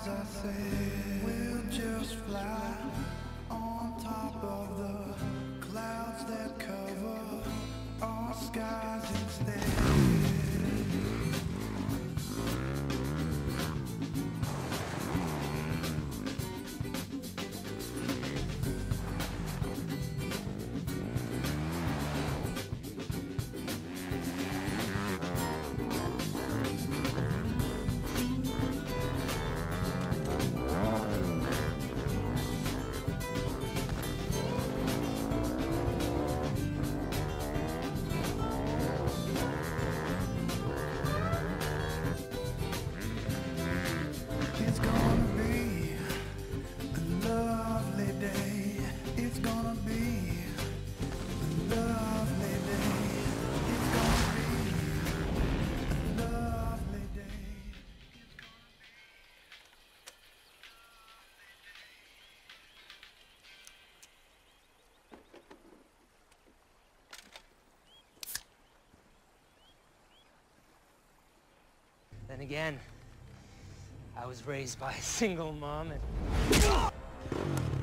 as I said, we'll just fly on top of the clouds that cover our skies instead. It's gonna be a lovely day. It's gonna be a lovely day. It's gonna be a lovely day. Then again, I was raised by a single mom and...